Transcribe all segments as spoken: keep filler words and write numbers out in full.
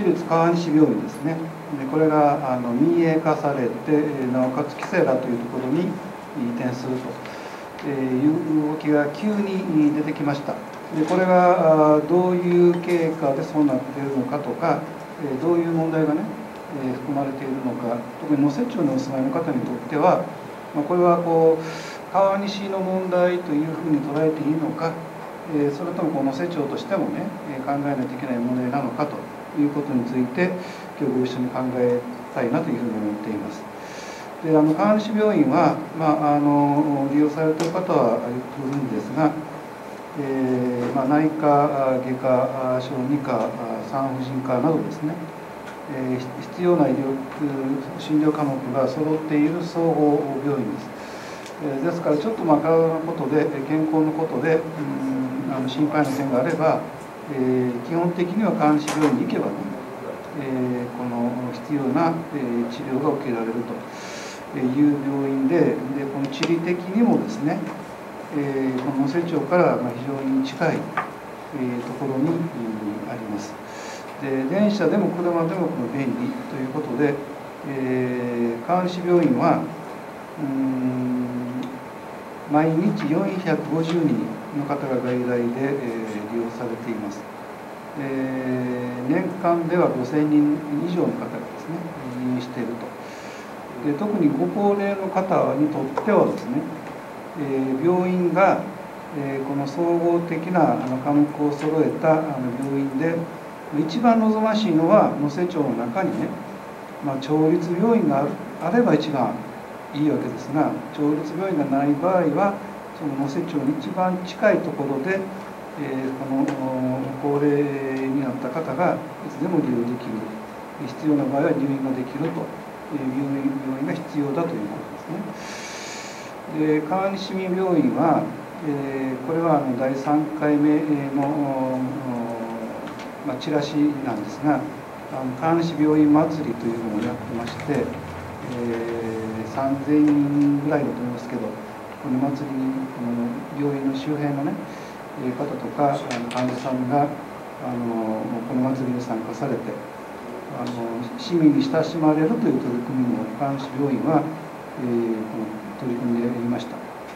市立川西病院ですね。でこれがあの民営化されて、なおかつキセラというところに移転するという動きが急に出てきました。でこれがどういう経過でそうなっているのかとか、どういう問題がね含まれているのか、特に能勢町にお住まいの方にとっては、これはこう川西の問題というふうに捉えていいのか、それとも能勢町としてもね考えないといけない問題なのかということについて今日ご一緒に考えたいなというふうに思っています。であの川西病院は、まあ、あの利用されている方はよくいるんですが、えーまあ、内科外科小児科産婦人科などですね、えー、必要な医療診療科目が揃っている総合病院です。えー、ですからちょっとまあ体のことで健康のことでうんあの心配な点があれば、えー、基本的には川西病院に行けばね、えー、この必要な、えー、治療が受けられるという病院で、でこの地理的にもですね、えー、この能勢町からまあ非常に近い、えー、ところにあります。で電車でも車でもこの便利ということで、えー、川西病院はうん毎日よんひゃくごじゅうにんの方が外来で、えー、利用されています。えー、年間ではごせんにん以上の方がですね入院していると。で特にご高齢の方にとってはですね、えー、病院が、えー、この総合的なあの科目を揃えたあの病院で一番望ましいのは能勢町の中にね、まあ、町立病院があるあれば一番いいわけですが、町立病院がない場合はその能勢町に一番近いところで、えー、この高齢になった方がいつでも利用できる、必要な場合は入院ができるという病院、病院が必要だということですね。で川西病院は、えー、これはあのだいさんかいめの、まあ、チラシなんですが、あの川西病院祭りというのをやってまして、えー、さんぜんにんぐらいだと思いますけど、この祭りにこの病院の周辺のね方とかあの患者さんがあのこの祭りに参加されて、あの市民に親しまれるという取り組みも川西病院は、えー、この取り組んでいました、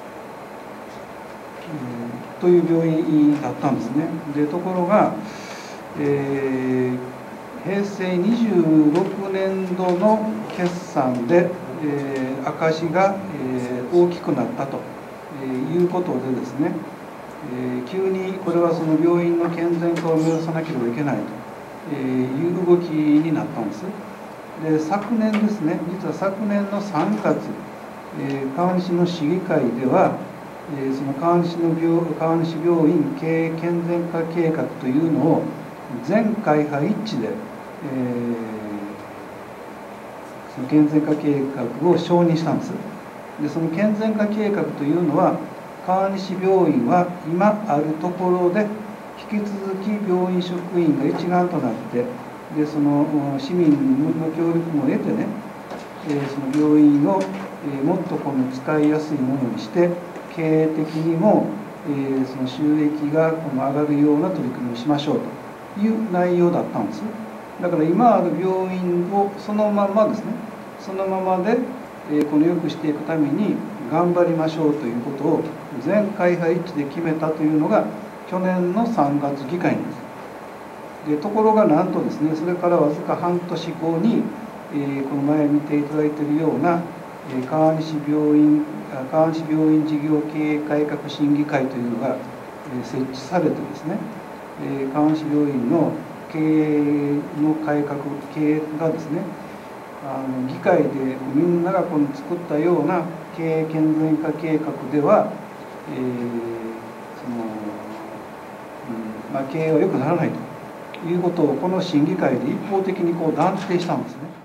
えー、という病院だったんですね。でところが、えー、へいせいにじゅうろくねんどの決算で、えー、赤字が、えー、大きくなったということでですね、えー、急にこれはその病院の健全化を目指さなければいけないという動きになったんです。で昨年ですね、実は昨年のさんがつ、えー、川西の市議会では、えー、その川西の病川西病院経営健全化計画というのを全会派一致で、えー、その健全化計画を承認したんです。でその健全化計画というのは、川西病院は今あるところで引き続き病院職員が一丸となって、でその市民の協力も得てね、その病院をもっとこの使いやすいものにして、経営的にもその収益がこの上がるような取り組みをしましょうという内容だったんです。だから今ある病院をそのままですね、そのままでこの良くしていくために頑張りましょうということを全会派一致で決めたというのが去年のさんがつ議会です。でところがなんとですね、それからわずか半年後に、えー、この前見ていただいているような、えー、川西病院川西病院事業経営改革審議会というのが、えー、設置されてですね、えー、川西病院の経営の改革経営がですね、あの議会でみんながこの作ったような経営健全化計画では、えーそのうんまあ、経営は良くならないということをこの審議会で一方的にこう断定したんですね。